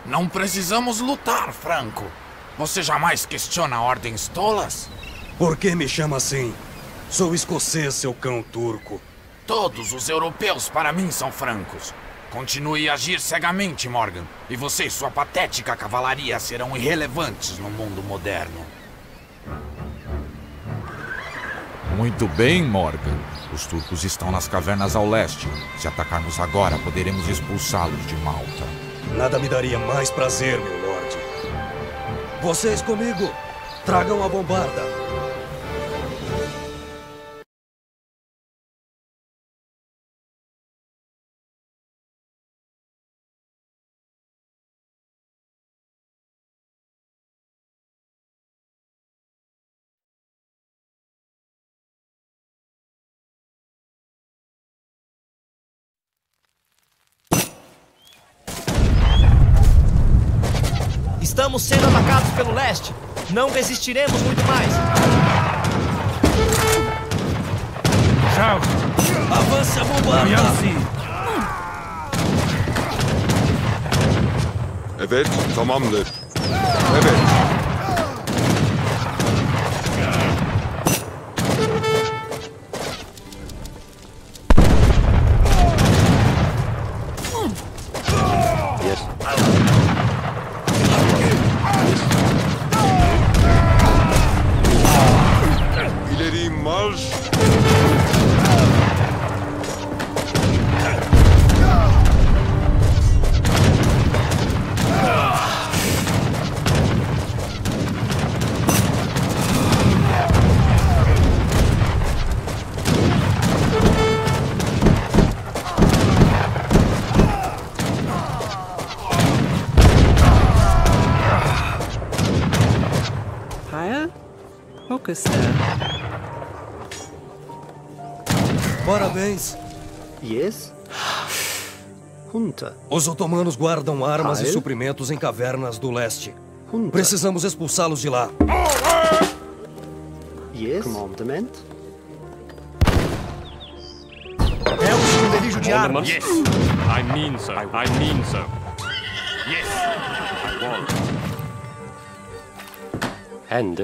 Não precisamos lutar, Franco. Você jamais questiona ordens tolas? Por que me chama assim? Sou escocês, seu cão turco. Todos os europeus para mim são francos. Continue a agir cegamente, Morgan. E você e sua patética cavalaria serão irrelevantes no mundo moderno. Muito bem, Morgan. Os turcos estão nas cavernas ao leste. Se atacarmos agora, poderemos expulsá-los de Malta. Nada me daria mais prazer, meu lorde. Vocês comigo! Tragam a bombarda! Estamos sendo atacados pelo leste. Não resistiremos muito mais. Charles, Avance a bombarda! Evet, tamamdır. Evet. İleri marş. Heil? Hokuster. Parabéns! Yes? Junta. Os otomanos guardam armas e Heil? suprimentos em cavernas do leste. Junta. Precisamos expulsá-los de lá. Yes? Commandement? É um esconderijo de armas. Yes, I mean so. I mean so. Yes, I want. Hände.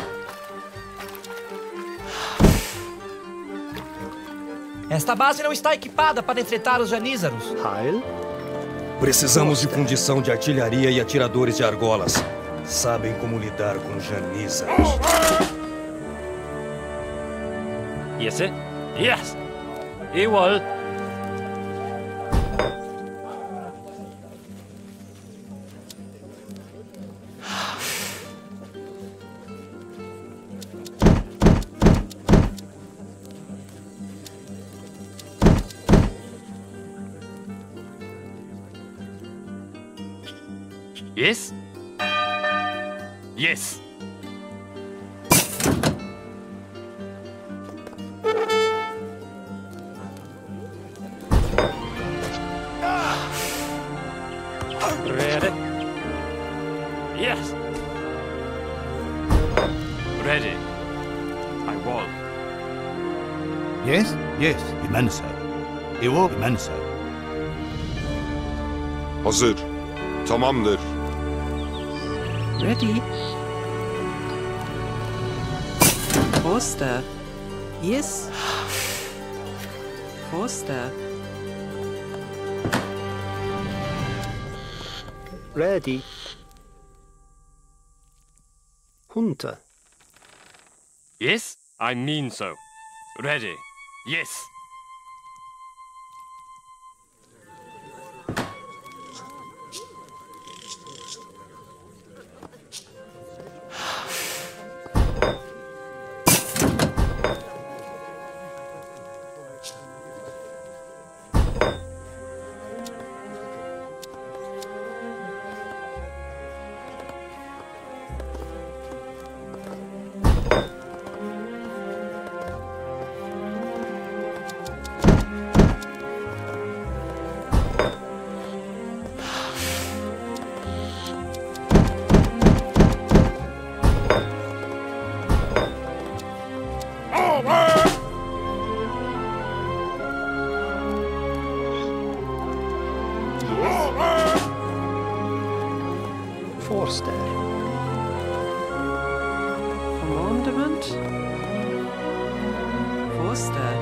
Esta base não está equipada para enfrentar os janízaros. Heil? Precisamos de fundição de artilharia e atiradores de argolas. Sabem como lidar com janízaros. Yes, it. Yes. Ewol. Yes. Yes. Ready. Yes. Ready. I will. Yes, yes, imenso. Evo imenso. Hazır. Tamamdır. Ready? Forster. Yes? Forster. Ready? Junta. Yes, I mean so. Ready. Yes. Forster. Commandement. Forster.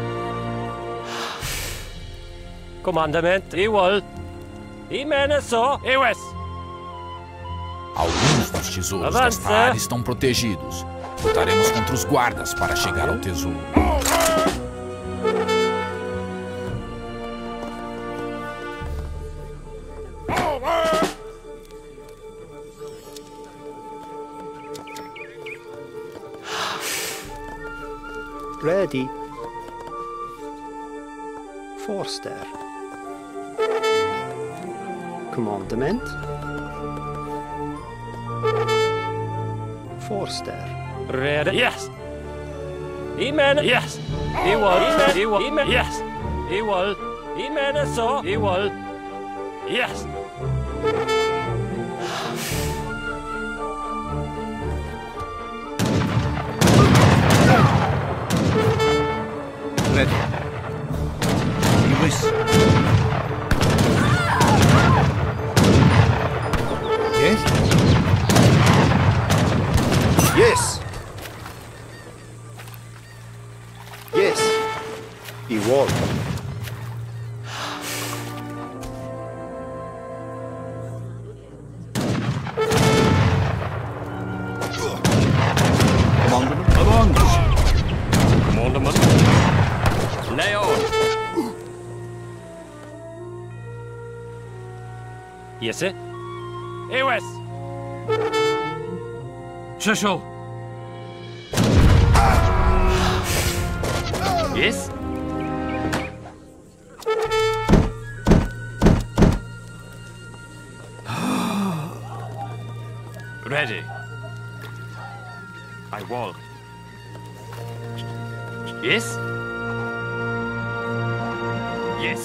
Comandament, igual. Imeneso, EUS. Alguns dos tesouros Avança. desta área estão protegidos. Lutaremos contra os guardas para chegar ao tesouro. Ready. Forster. Commandement. Forster. Ready. Yes. Imen. Yes. Igual. Igual. Imen. Yes. Igual. Imeneso. Igual. Yes. Ready. Lewis. Yes? Yes. Yes. Igual. Commandment. Avance. Commandament. Leon. Yes, sir. EUS. Cecil. Yes. Ready. I walk. Yes. Yes.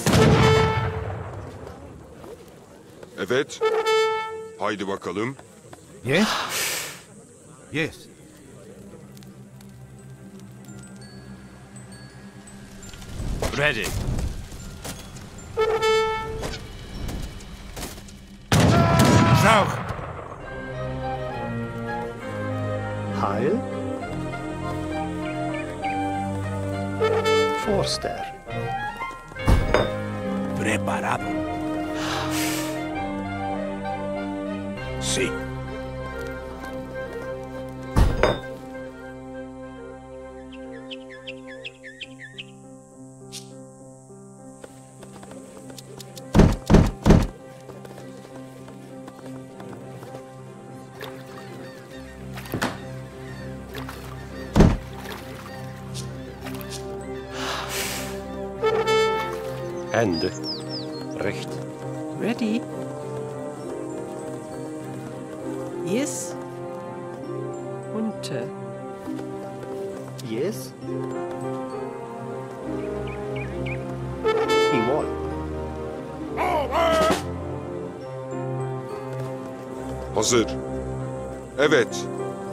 Evet. Haydi bakalım. Yes? Yes. Ready. Zaug. Heil. Forster. Preparado. Sí. Hände. Recht. Ready. Yes. Unter. Yes. Igual. Hazır. Evet.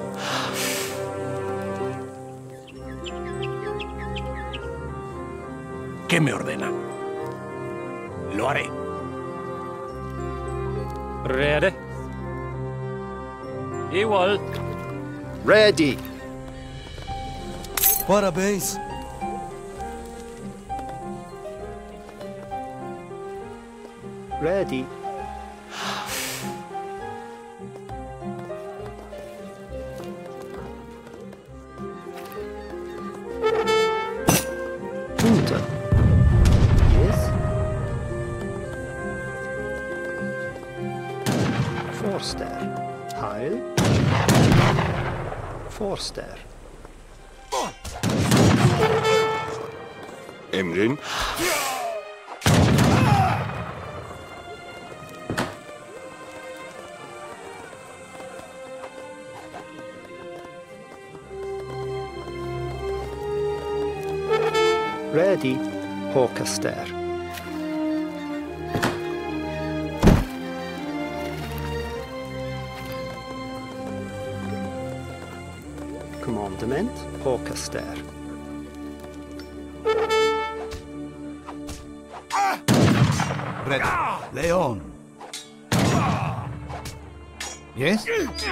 ¿Qué me ordena? Lo haré. Ready. Igual. Ready. Parabéns. Ready. Unter. Yes. Forster. Heil. Forster. Emrin. Ready. Håkaster. Commandement. Håkaster. Ready. Leon. Yes?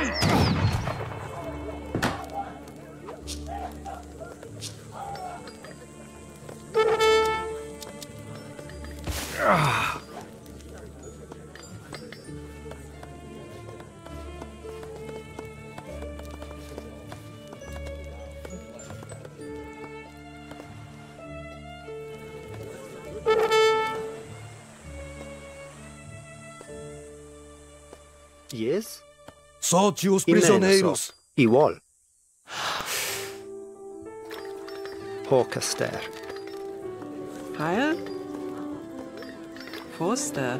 Yes? Solte os Imenso. prisioneiros. Igual. Håkaster. Heil. Forster.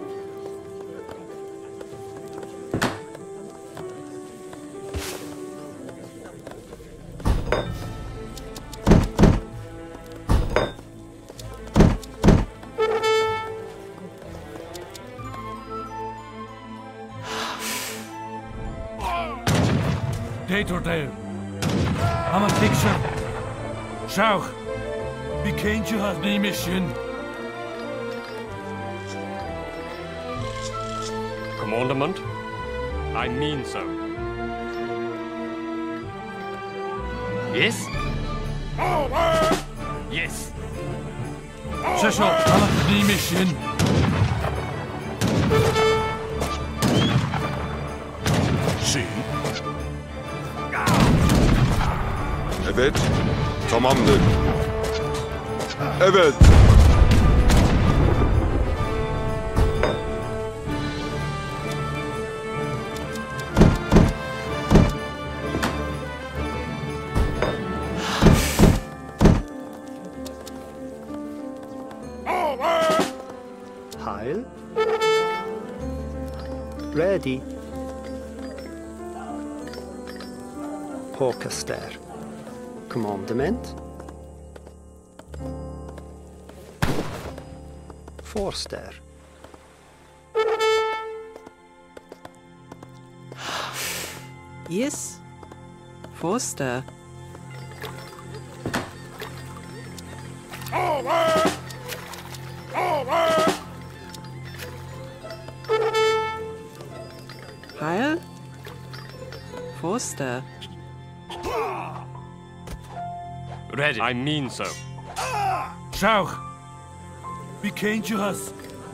Detordale. I'm a picture. Schau. Wie kennt je haar die mission? Commandment? I mean so. Yes? Yes. Cecil, I'm a die mission. Zie. Evet. Tamamdır. Evet. Heil. Ready. Håkaster. Commandement. Forster. Yes. Forster. Heil. Forster. Ready. I mean so. Schau. Wie kennt je haar?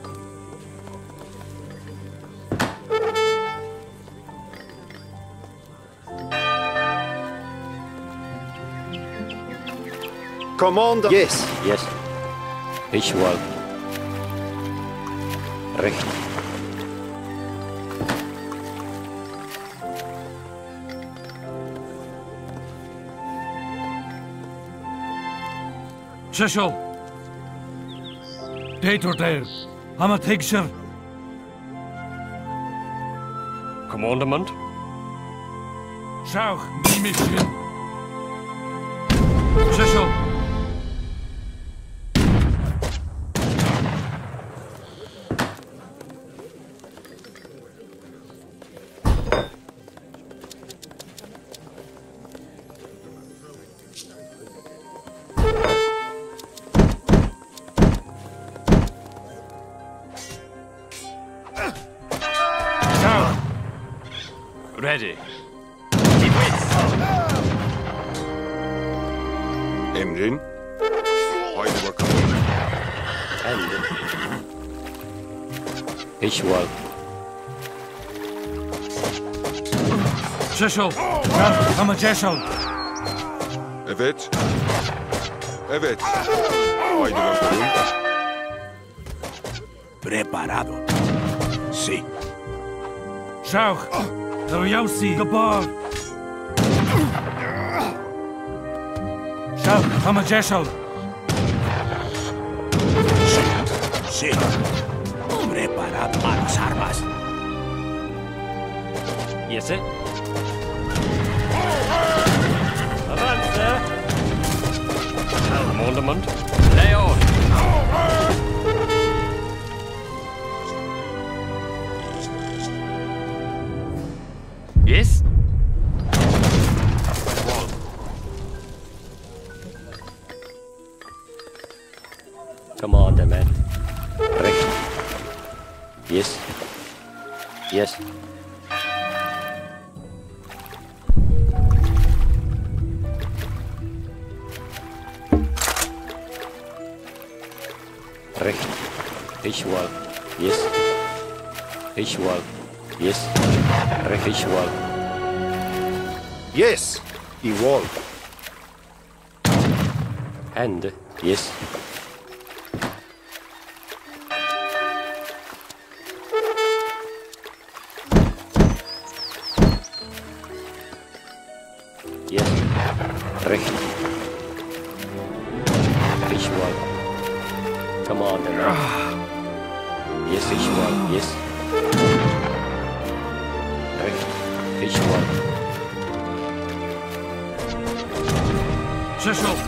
Commander. Yes, yes. Visual. Recht. Cecil. Detordale. I'm a picture. Commandment? Schau, die mission. Cecil. Ready. Emrin. Haydi bakalım. And visual. Cecil. I'm a Cecil. Evet. Evet. Haydi bakalım. Preparado. Sí. Schau. Royausi. Gabar. Schau. I'm a Cecil. Sí. Preparado a las armas. Yes, sir. Avance. Commandment? Lay on. Yes? Commandment. Recht. Yes. Yes. Recht. Igual. Yes. Igual. Yes. Recht. Igual. Yes. Igual. And. Yes. Yes. Recht. Igual. Commander. Yes, igual. Yes. Recht. Igual. Cecil!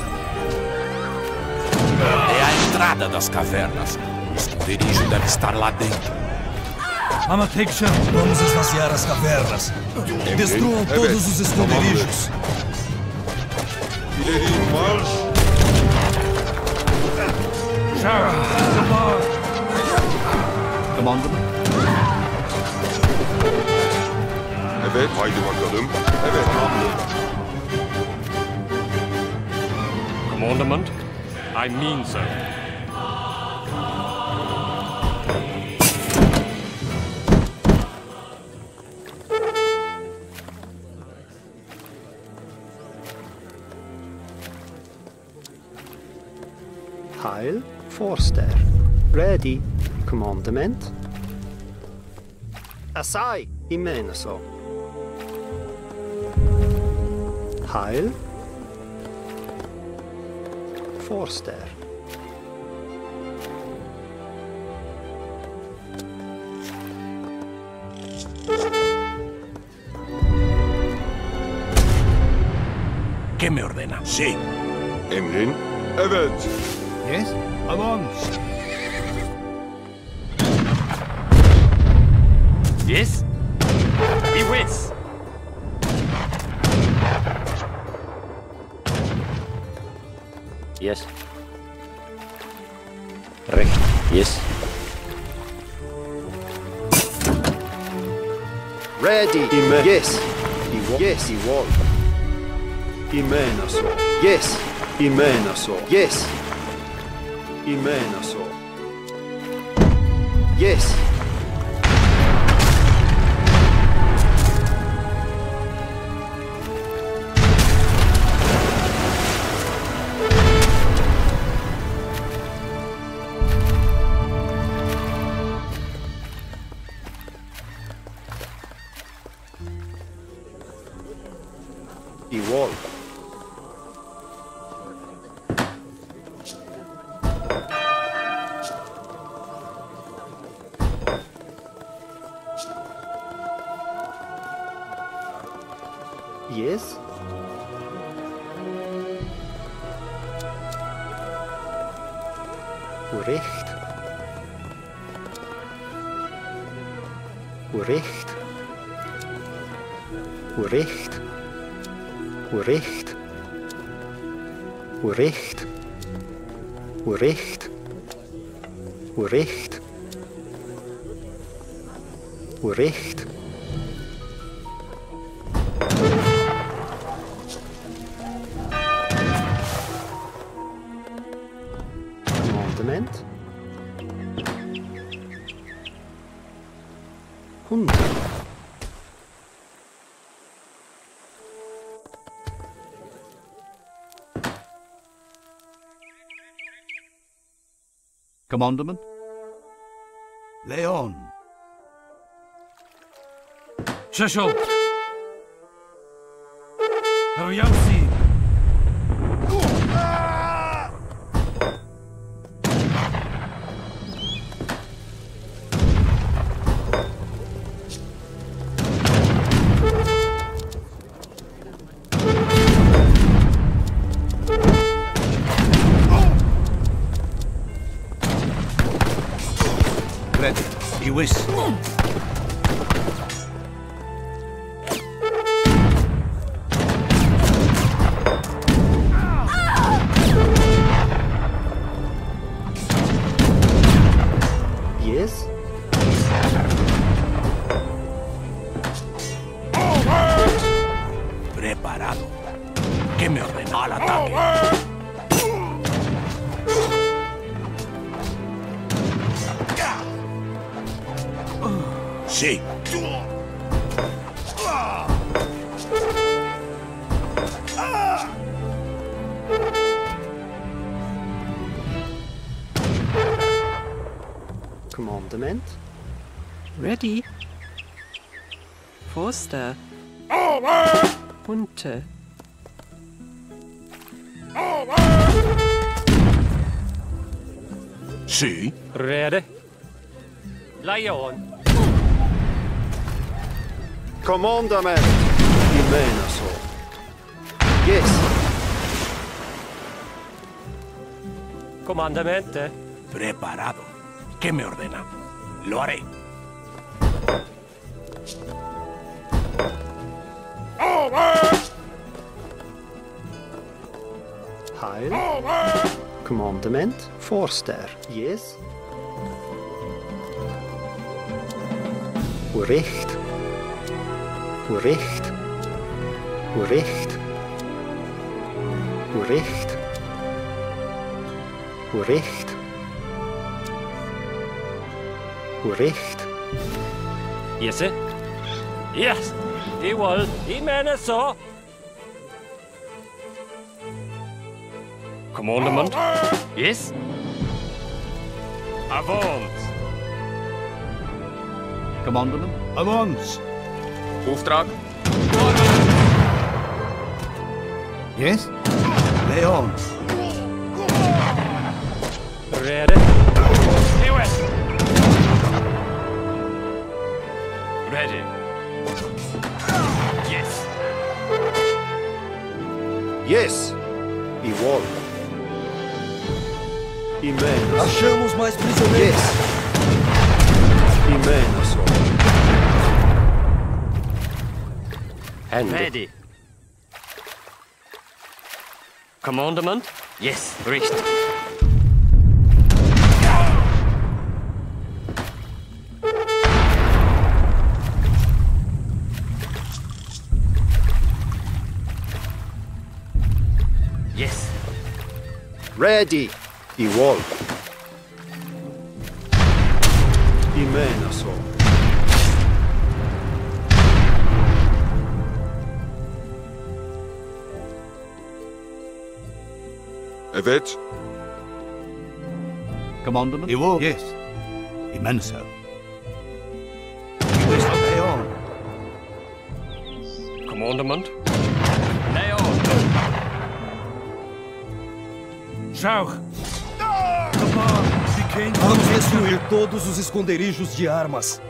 É a entrada das cavernas. O esconderijo deve estar lá dentro. Amateksha, vamos esvaziar as cavernas. Destruam todos os esconderijos. İleri marş. Commander. Evet, haydi bakalım. Evet, tamamdır. Commandment. I mean so. Heil. Forster. Ready. Commandement. Assai. Imeneso. Heil. Forster. ¿Qué me ordena? Sí. Emrin. Evet. Yes? Along. Yes. Be with. Yes. Recht. Yes. Ready. Yes. Yes. Igual. Imeneso. Yes. Imeneso. Yes. Imeneso. Yes. Igual. Yes. Recht. Recht. Recht. Recht. Recht. Recht. Recht. Recht. Commandement. 100. Commandment? Leon. Cecil! Haryausi! Ready. Iwis. Yes. Preparado. ¿Qué me ordena? Al ataque. Sí. Commandement. Ready. Forster. Hunte. Sí. Ready. Lion. Commandament. Imenaso. Yes. Comandamente. Preparado. ¿Qué me ordena? Lo haré. Heil. Commandement. Forster. Yes. Recht. Recht. Recht. Recht. Recht. Recht. Yes, sir. Yes. He will. He meant so. Commandment. Yes. Avance. Commandement. Avance. Auftrag. Yes. Leon. Ready. Ready. Yes. Yes. Igual. Imenaso. Achamos mais prisioneiros. Yes. Imenaso. And ready. Commandment? Yes, reached. Yes. Ready. Igual. Imenaso. Evet. Commandment. Iwo. Yes. Imenso. Leon. Commandment? Zauch. Kapaan. Vamos destruir todos os esconderijos de armas.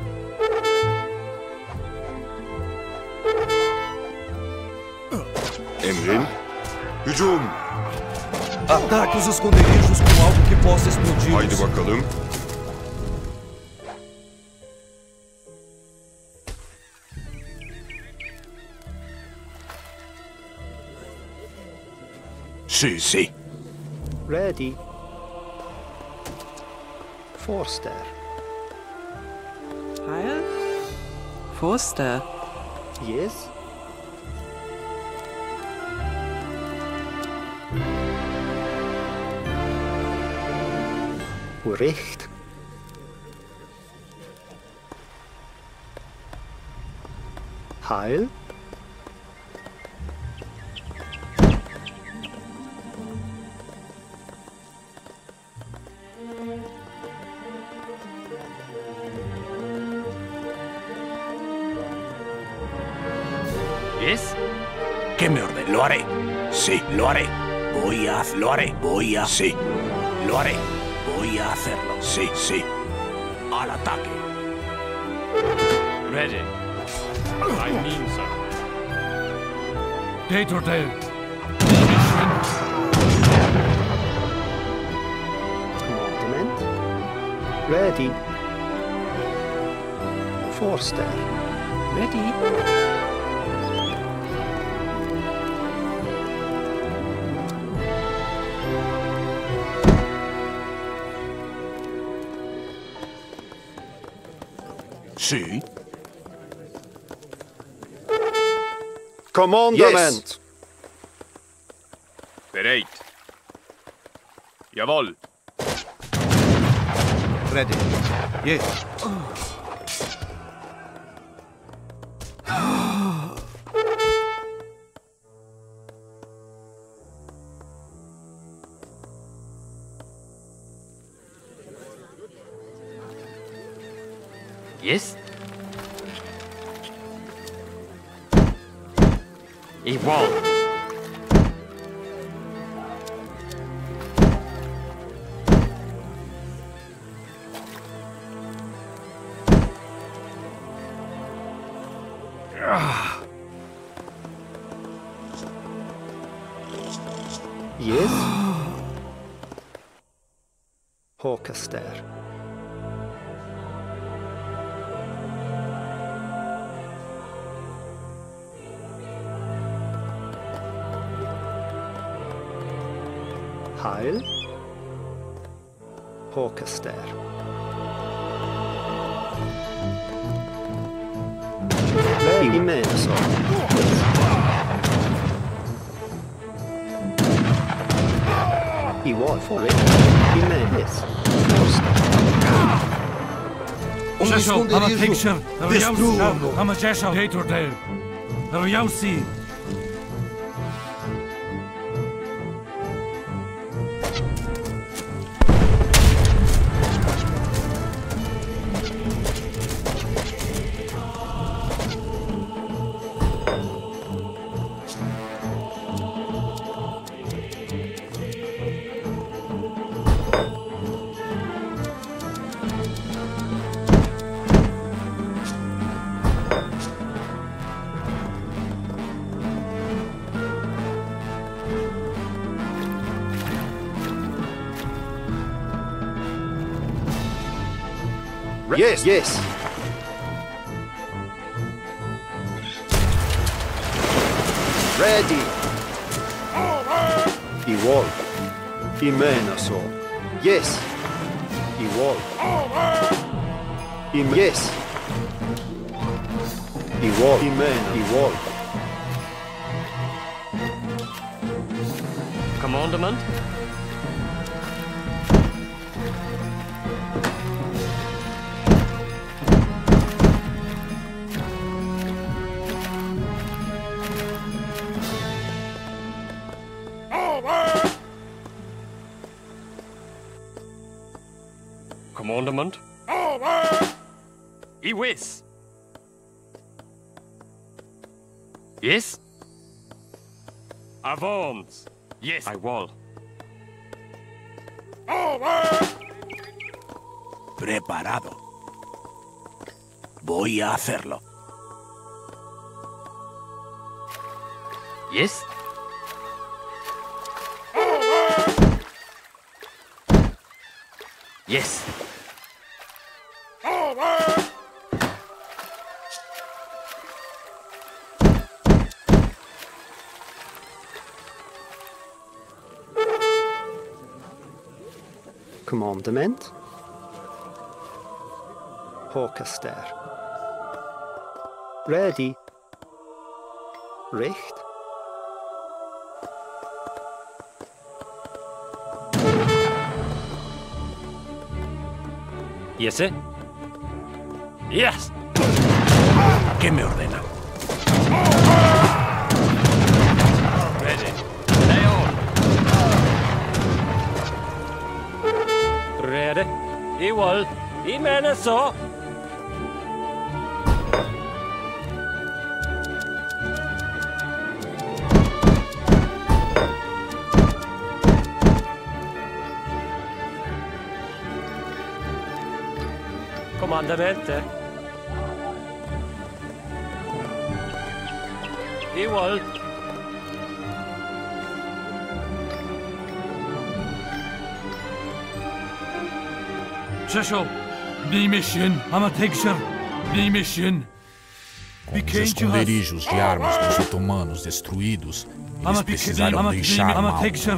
Emrin. Hücum. Ataque os esconderijos com algo que possa explodir. Haydi bakalım. Sí, sí. Ready. Forster. Heil. Forster. Yes. Recht. Heil. Yes. ¿Qué me ordena? Lo haré. Sí, lo haré. Lo haré. Voy a... Sí. Lo haré. Voy a hacerlo. Sí, sí. Al ataque. Ready. I mean so. Datordale. Commandment. Ready. Forster. Ready. Sí. Commandement. Bereit. Jawohl. Ready. Yes. Yes? Igual. Yes. Håkaster. Heil. Håkaster. Lägg med så. Igual for it. Jimenez. Cecil, I'm a picture. I'm a Cecil. Hater there. Rayausi. Yes, yes. Ready. Igual. Jimenez. Yes. Igual. Yes. Igual. Jimenez. Igual. Commandment? Commandment? Iwis! Yes? Avance! Yes! I will. Preparado. Voy a hacerlo. Yes? Yes. Commandement. Håkaster. Ready. Recht. Yes, sir. Yes. ¿Qué me ordena? Ready. Leon. Ready. Igual. Jimenez. Comandante. Igual. Cecil, the mission. I'm a picture. The mission. Com os esconderijos de armas dos otomanos destruídos, eles precisarão deixar I'm a Malta. picture.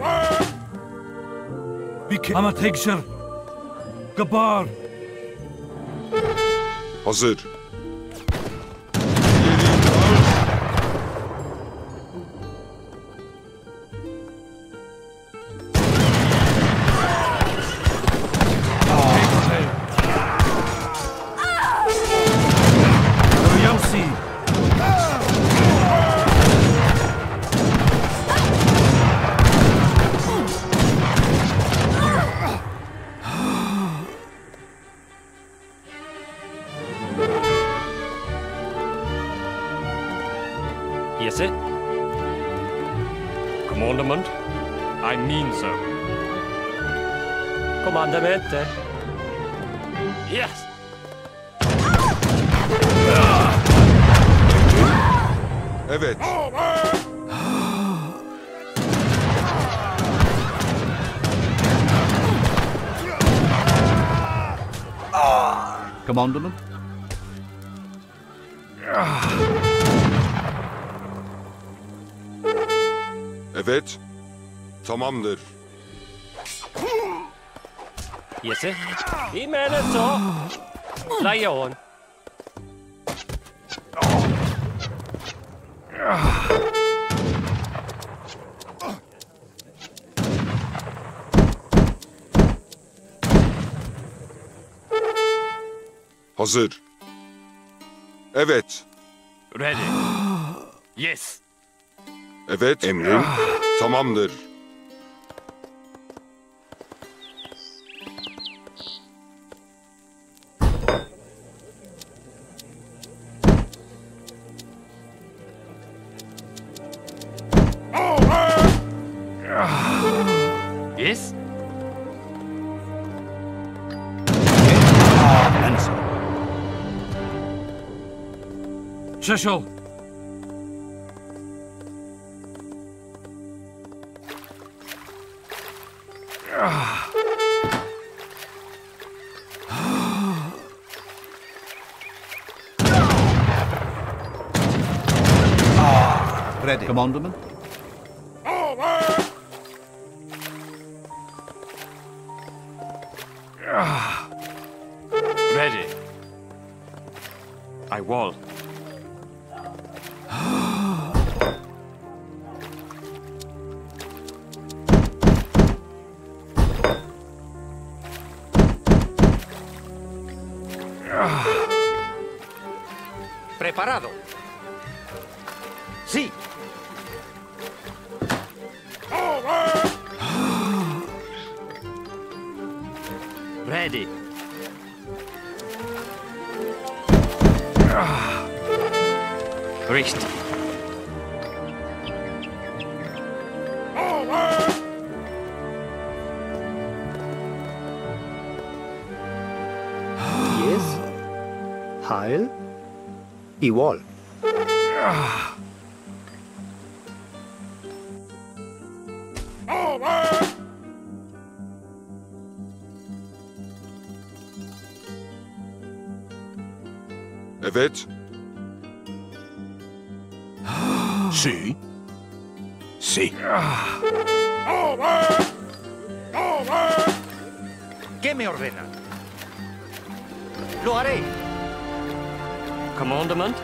I'm a picture. Gabar. Hazır. Yes, sir. Commandment? I mean so. Comandamente. Yes. Evet. Commandment? Evet. Tamamdır. Yes, sir. I mener så. Lejon. Hazır. Evet. Ready. Yes. Evet. Emrin. Tamamdır. Yes. Cecil! Ready. Commandment? Ready. I will. Preparado. Sí. Ready. Richtig. Yes. Heil. Igual. Evet. Sí. Sí. ¿Qué me ordena? Lo haré. Commandement.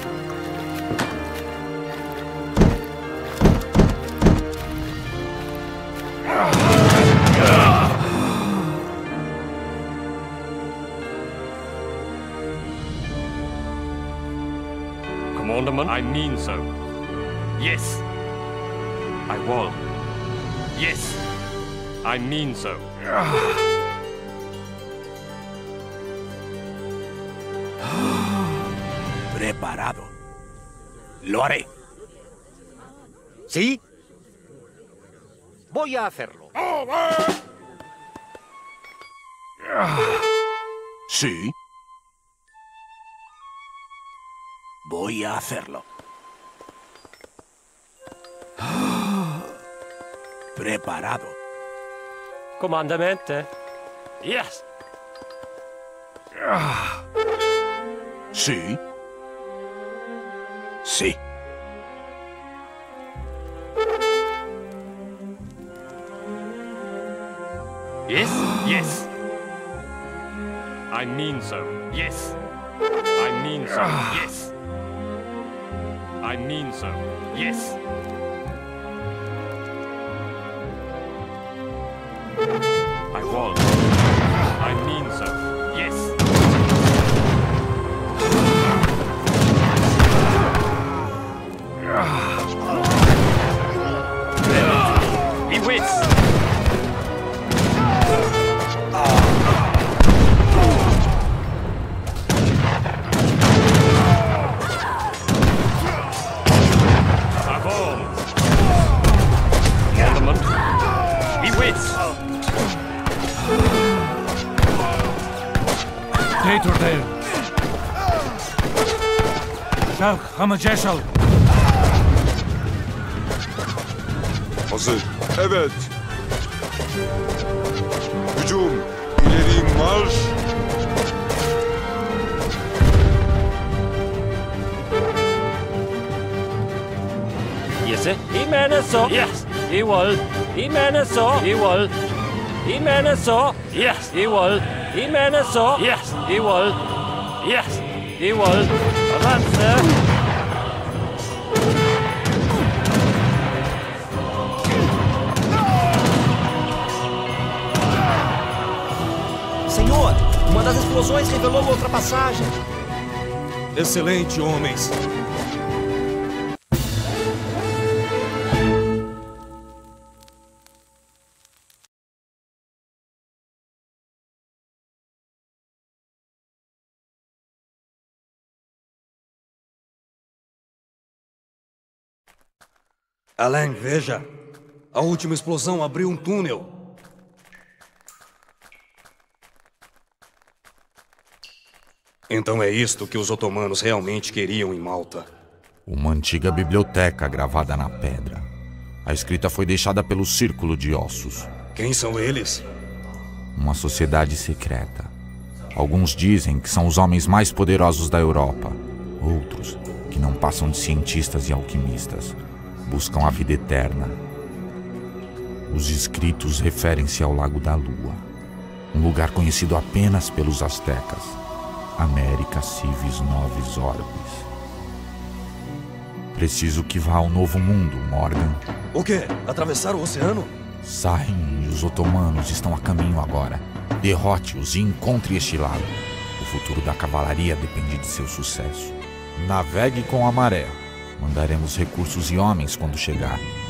Commandment? I mean so. Yes. I will. Yes. I mean so. Preparado. Lo haré. ¿Sí? Voy a hacerlo. Sí. Voy a hacerlo. Preparado. Comandamente. Yes. Sí. Sí. Yes? Yes. I mean so. Yes. I mean so. Yes. I mean so. Yes. I will. I mean so. Yes. He wins. Şavk ama Ceşal. Hazır. Evet. Hücum. İleri marş. Yes, I mener så. Yes, I will. I mener så. I will. I mener så. Yes, I will. I mener så. Yes, I will. Yes, I will. Avanse. Senhor, uma das explosões revelou uma ultrapassagem. Excelente, homens. Alain, veja. A última explosão abriu um túnel. Então é isto que os otomanos realmente queriam em Malta. Uma antiga biblioteca gravada na pedra. A escrita foi deixada pelo Círculo de Ossos. Quem são eles? Uma sociedade secreta. Alguns dizem que são os homens mais poderosos da Europa. Outros, que não passam de cientistas e alquimistas, buscam a vida eterna. Os escritos referem-se ao Lago da Lua, um lugar conhecido apenas pelos astecas. América Civis Novis Orbis. Preciso que vá ao Novo Mundo, Morgan. O quê? Atravessar o oceano? Sahem e os otomanos estão a caminho agora. Derrote-os e encontre este lago. O futuro da cavalaria depende de seu sucesso. Navegue com a maré. Mandaremos recursos e homens quando chegar.